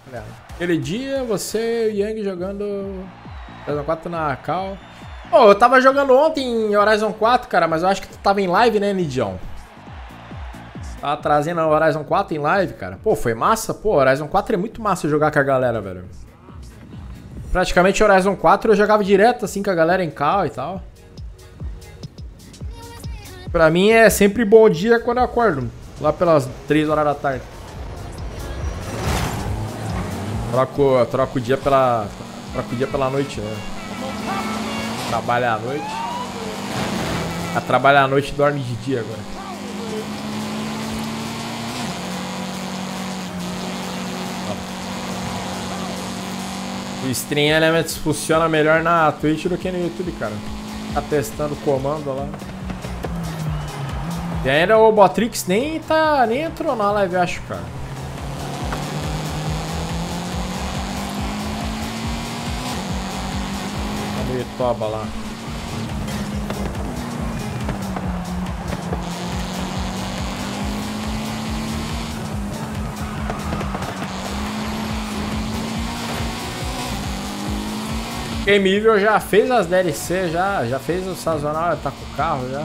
Aquele dia, você e o Yang jogando Horizon 4 na Cal. Pô, eu tava jogando ontem em Horizon 4, cara, mas eu acho que tu tava em live, né, Nidião? Tava trazendo Horizon 4 em live, cara. Pô, foi massa? Pô, Horizon 4 é muito massa jogar com a galera, velho. Praticamente Horizon 4 eu jogava direto, assim, com a galera em Cal e tal. Pra mim é sempre bom dia quando eu acordo. Lá pelas 3 horas da tarde. Troco o dia pela noite, né? Trabalha à noite. Trabalha à noite e dorme de dia agora. O Stream Elements funciona melhor na Twitch do que no YouTube, cara. Tá testando o comando lá. E ainda o Botrix nem entrou na live, acho, cara. Tá meio toba lá. Game Evil já fez as DLC, já fez o sazonal, tá com o carro já.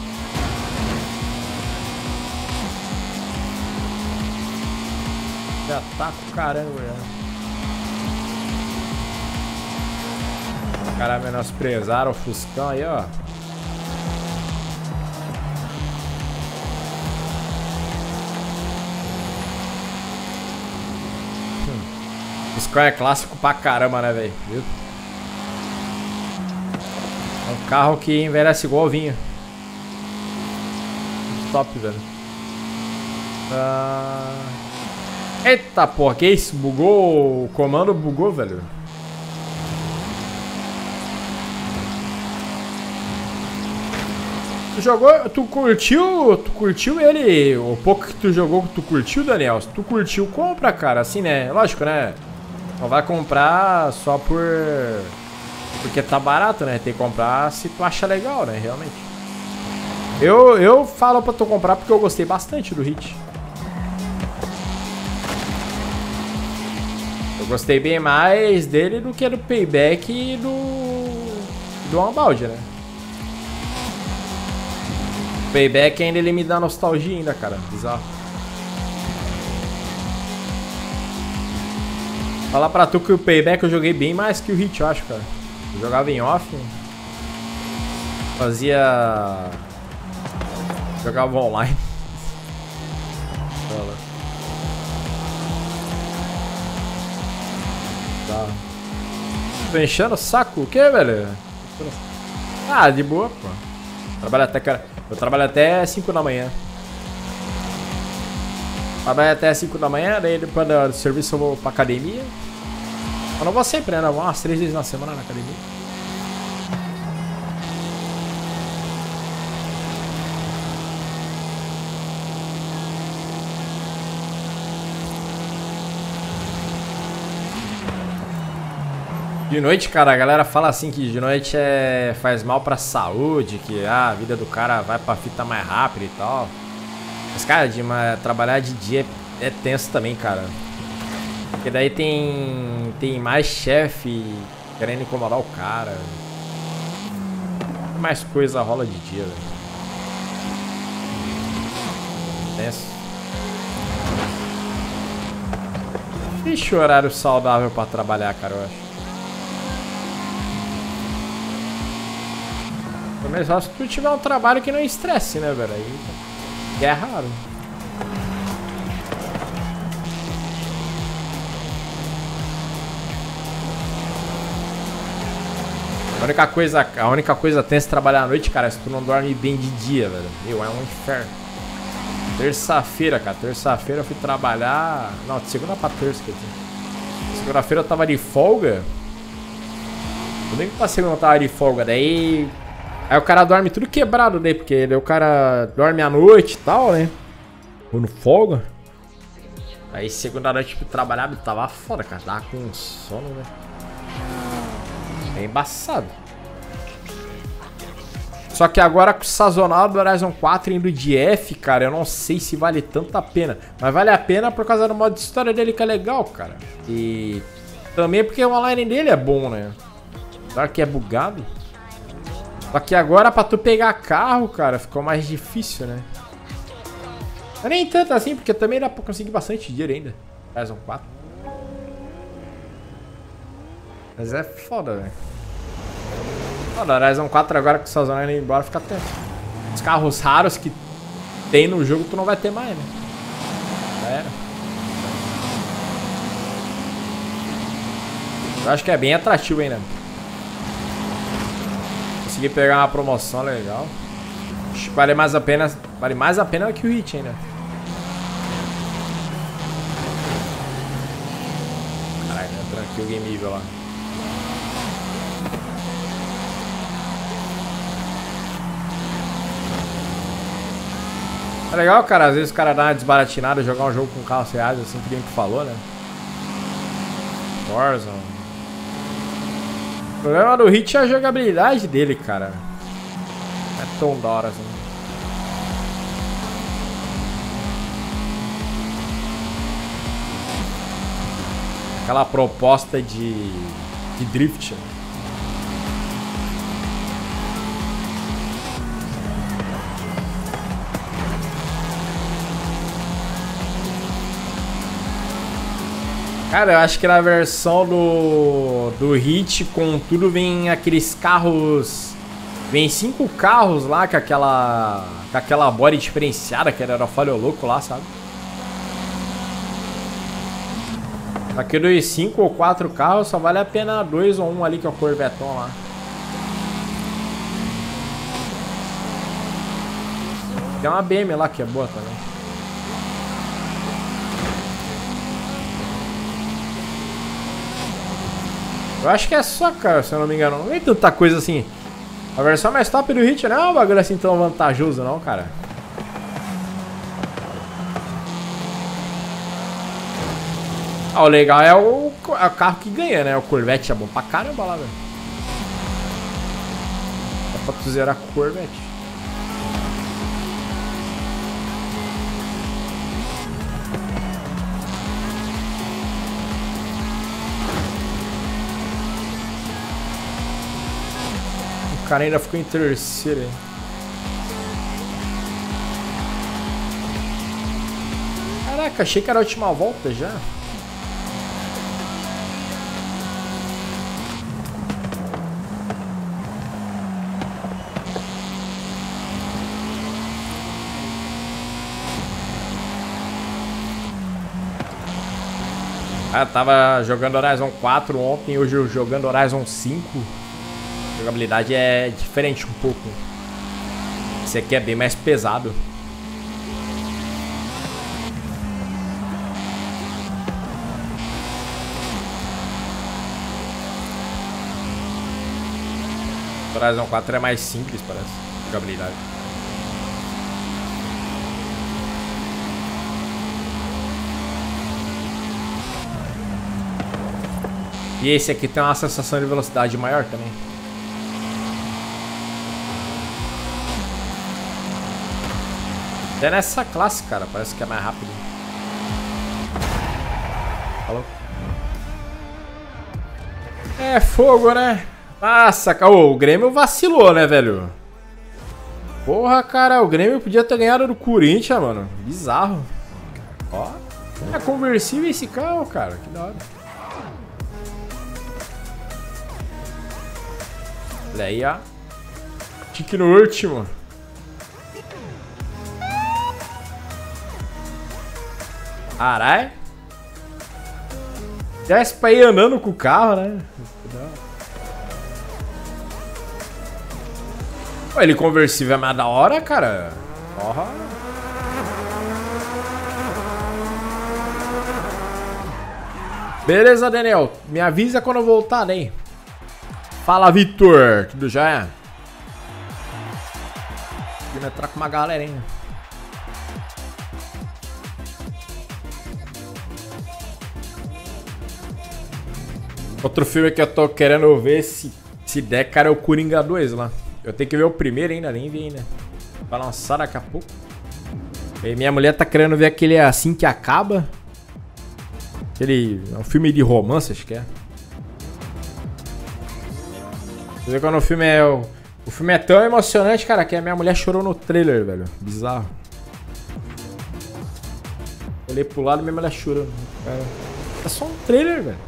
Já tá com caramba já. Os caras menosprezaram o Fuscão aí, ó. Fuscão é clássico pra caramba, né, velho? Viu? É um carro que envelhece igual vinho. Top, velho. Eita porra, que isso? Bugou? O comando bugou, velho. Tu jogou, tu curtiu ele? O pouco que tu jogou, tu curtiu, Daniel? Se tu curtiu, compra, cara. Assim, né? Lógico, né? Não vai comprar só porque tá barato, né? Tem que comprar se tu acha legal, né? Realmente. Eu falo pra tu comprar porque eu gostei bastante do Hit. Eu gostei bem mais dele do que do Payback e do Unbound, né? O Payback ainda ele me dá nostalgia ainda, cara. Bizarro. Falar pra tu que o Payback eu joguei bem mais que o Hit, eu acho, cara. Eu jogava em off. Jogava online. Tá. Tô enchendo o saco? O que, velho? Ah, de boa, pô. Eu trabalho até 5 da manhã. Trabalho até 5 da manhã, daí depois do serviço eu vou pra academia. Eu não vou sempre, né? Eu vou umas 3 vezes na semana na academia. De noite, cara, a galera fala assim que de noite faz mal pra saúde, que a vida do cara vai pra fita mais rápido e tal. Mas, cara, trabalhar de dia é tenso também, cara. Porque daí tem mais chefe querendo incomodar o cara. Mais coisa rola de dia, velho. Tenso. Ixi, horário saudável pra trabalhar, cara, eu acho. Mas só se tu tiver um trabalho que não estresse, né, velho? Aí é raro. A única coisa tensa trabalhar à noite, cara, é se tu não dorme bem de dia, velho. Meu, é um inferno. Terça-feira, cara. Terça-feira eu fui trabalhar. Não, de segunda pra terça que eu tinha. Segunda-feira eu tava de folga. Domingo pra segunda eu tava de folga. Daí o cara dorme tudo quebrado daí, porque daí o cara dorme à noite e tal, né? Ou no folga. Aí segunda noite eu fui trabalhar, tava foda, cara. Tava com sono, né? É embaçado. Só que agora com o sazonal do Horizon 4 indo de F, cara, eu não sei se vale tanto a pena. Mas vale a pena por causa do modo de história dele que é legal, cara. E também porque o online dele é bom, né? Claro que é bugado. Só que agora pra tu pegar carro, cara, ficou mais difícil, né? Mas nem tanto assim, porque também dá pra conseguir bastante dinheiro ainda. Horizon 4. Mas é foda, velho. Foda, Horizon 4 agora com o sazonal indo embora fica tempo. Os carros raros que tem no jogo tu não vai ter mais, né? Já era. Eu acho que é bem atrativo ainda. Consegui pegar uma promoção legal. Acho que vale mais a pena que o Hit ainda. Caralho, eu tranquei o game nível lá. É legal, cara, às vezes o cara dá uma desbaratinada, jogar um jogo com carros reais, assim que nem que falou, né? Warzone. O problema do Hit é a jogabilidade dele, cara. Não é tão da hora assim. Aquela proposta de drift, né? Cara, eu acho que na versão do Hit, com tudo, vem aqueles carros... Vem 5 carros lá com aquela body diferenciada, que era falho louco lá, sabe? Aqui dos 5 ou 4 carros, só vale a pena 2 ou 1 ali, que é o Corvetão lá. Tem uma BM lá que é boa também. Eu acho que é só, cara, se eu não me engano. Não tem tanta coisa assim. A versão mais top do Hit não é um bagulho assim tão vantajoso, não, cara. Ah, o legal é o carro que ganha, né? O Corvette é bom pra caramba lá, velho. Dá pra tu zerar com o Corvette. O cara ainda ficou em terceiro, hein? Caraca, achei que era a última volta já. Ah, tava jogando Horizon 4 ontem, hoje eu jogando Horizon 5. A jogabilidade é diferente um pouco. Esse aqui é bem mais pesado. O Horizon 4 é mais simples, parece. A jogabilidade. E esse aqui tem uma sensação de velocidade maior também. Até nessa classe, cara, parece que é mais rápido. Falou? É fogo, né? Nossa, cara, o Grêmio vacilou, né, velho? Porra, cara, o Grêmio podia ter ganhado do Corinthians, mano. Bizarro. Ó, é conversível esse carro, cara. Que da hora. Olha aí, ó. Tique no último. Caralho. Desce pra ir andando com o carro, né? Pô, ele conversível é mais da hora, cara. Porra. Beleza, Daniel. Me avisa quando eu voltar, né? Fala, Vitor. Tudo já? Vou entrar com uma galerinha. Outro filme que eu tô querendo ver se der, cara, é o Coringa 2 lá. Eu tenho que ver o primeiro ainda, nem vi ainda. Vai lançar daqui a pouco. E minha mulher tá querendo ver aquele Assim Que Acaba. Aquele... É um filme de romance, acho que é. Você vê quando o filme é... O filme é tão emocionante, cara, que a minha mulher chorou no trailer, velho. Bizarro. Olhei pro lado e minha mulher chorando. Cara, é só um trailer, velho.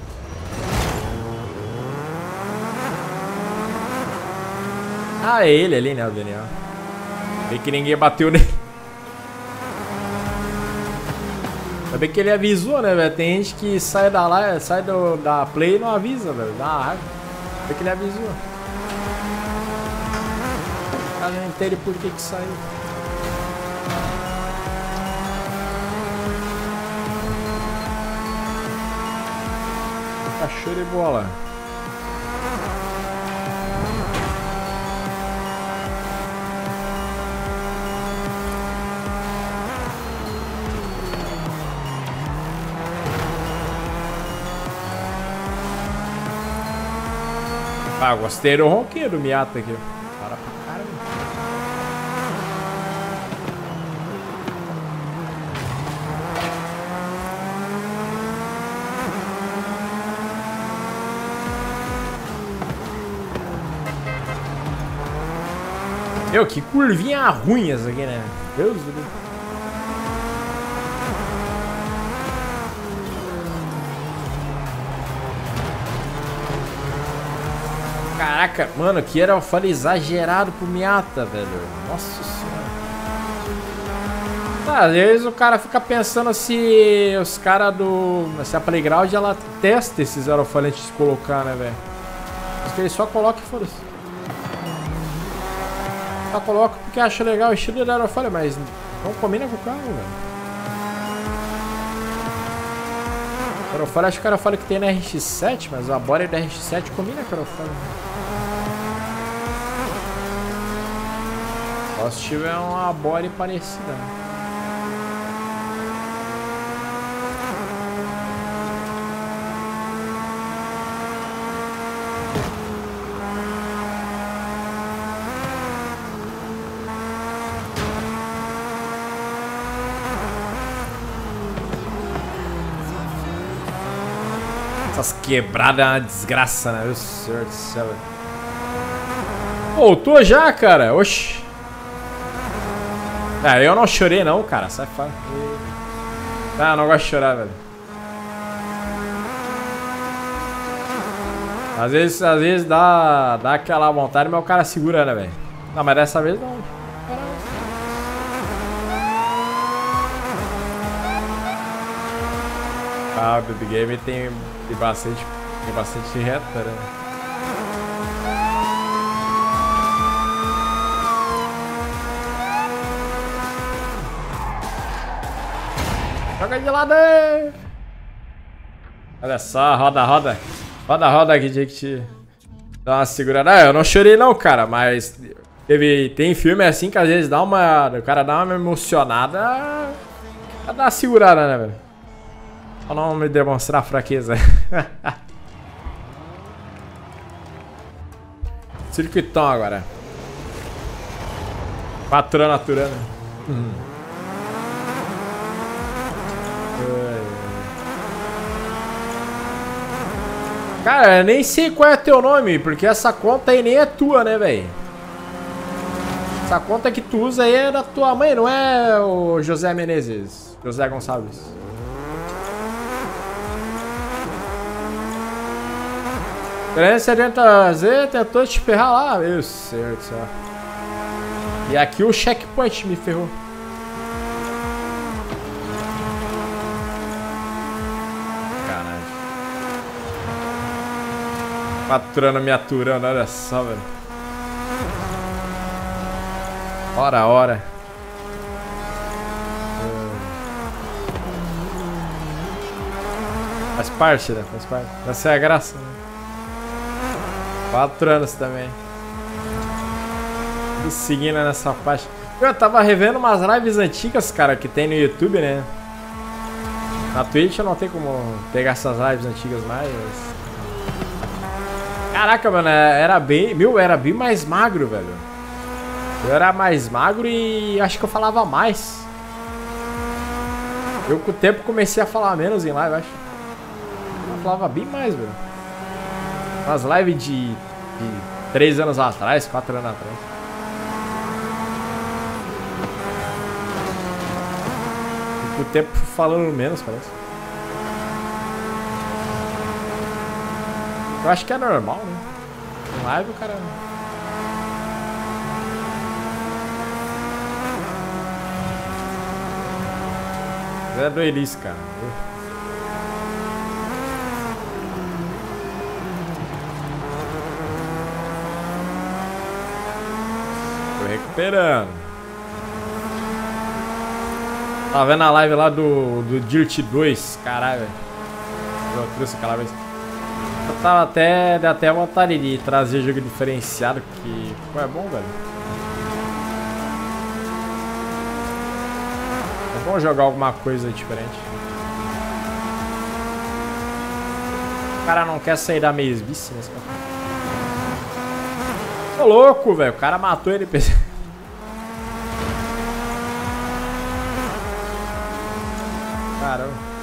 Ah, é ele ali, né, o Daniel. Vê que ninguém bateu nele. Ainda bem que ele avisou, né, velho? Tem gente que sai da live, da play e não avisa, velho. Dá uma raiva. Vê que ele avisou. O cara não entende por que saiu. Cachorro e bola. Ah, gostei do ronquinho do Miata aqui. Para pra caramba. Meu, que curvinha ruim essa aqui, né? Deus do céu. Caraca, mano, que era exagerado pro Miata, velho. Nossa senhora. Tá, às vezes o cara fica pensando se os caras do... Se a Playground, ela testa esses aerofalantes de colocar, né, velho? Acho que ele só coloca e foda-se. Só coloca porque acha legal o estilo do aerofólio, mas não combina com o carro, velho. Aerofólio, acho que o aerofólio que tem na RX-7, mas a body da RX-7 combina com o aerofólio. Só se tiver uma body parecida, né? Essas quebradas é uma desgraça, né? Meu Senhor do céu. Voltou já, cara? Oxi. É, eu não chorei não, cara. Sai fora. Ah, não gosto de chorar, velho. Às vezes dá aquela vontade, mas o cara segura, né, velho? Não, mas dessa vez não. Ah, o Baby Game tem bastante reta, né? Joga de lado aí! Olha só, roda aqui, gente. Dá uma segurada. Ah, eu não chorei não, cara, mas tem filme assim que às vezes o cara dá uma emocionada, dá uma segurada, né, velho? Pra não me demonstrar fraqueza. Circuitão agora. 4 anos aturando. Cara, eu nem sei qual é teu nome, porque essa conta aí nem é tua, né, velho? Essa conta que tu usa aí é da tua mãe, não é o José Menezes? José Gonçalves. Z tentou te ferrar lá, meu Deus do céu. E aqui o checkpoint me ferrou. Caralho. Patrona me aturando, olha só, velho. Ora. Faz parte, né? Faz parte. Essa é a graça, né? 4 anos também. Tudo seguindo nessa faixa. Eu tava revendo umas lives antigas, cara, que tem no YouTube, né? Na Twitch eu não tenho como pegar essas lives antigas mais. Caraca, mano, era bem... Meu, era bem mais magro, velho. Eu era mais magro e acho que eu falava mais. Eu com o tempo comecei a falar menos em live, acho. Eu falava bem mais, velho. Nas lives de 3 anos atrás, 4 anos atrás. E com o tempo falando menos, parece. Eu acho que é normal, né? Em live o cara... É doidice, cara. Tô recuperando. Tava vendo a live lá do Dirt 2. Caralho, velho. Eu trouxe aquela vez. Eu tava até vontade de trazer jogo diferenciado, que pô, é bom, velho. É bom jogar alguma coisa diferente. O cara não quer sair da mesmice, né? Tô louco, velho. O cara matou ele. Caramba.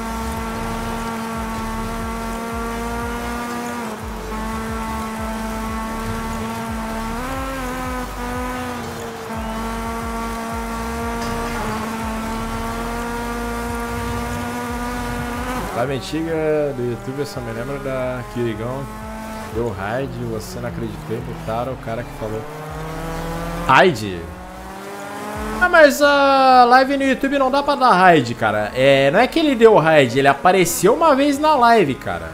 Live antiga do YouTube, eu só me lembro da Kirigão. Deu raid, você não acreditou e botaram o cara que falou. Raid? Ah, mas a live no YouTube não dá pra dar raid, cara. Não é que ele deu raid, ele apareceu uma vez na live, cara.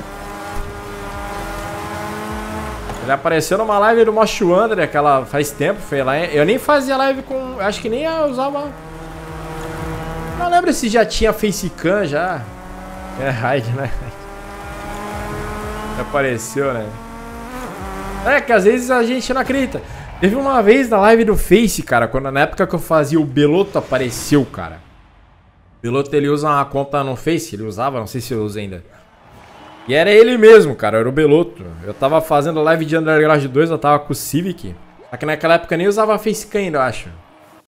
Ele apareceu numa live do Mosh Wonder, aquela faz tempo, foi lá. Eu nem fazia live com... Acho que nem eu usava... Não lembro se já tinha facecam já. É raid, né? Apareceu, né? É que às vezes a gente não acredita. Teve uma vez na live do Face, cara, quando na época que eu fazia o Beloto apareceu, cara. O Beloto, ele usa uma conta no Face, ele usava, não sei se eu uso ainda. E era ele mesmo, cara, era o Beloto. Eu tava fazendo live de Underground 2, eu tava com o Civic. Só que naquela época eu nem usava Facecam ainda, eu acho.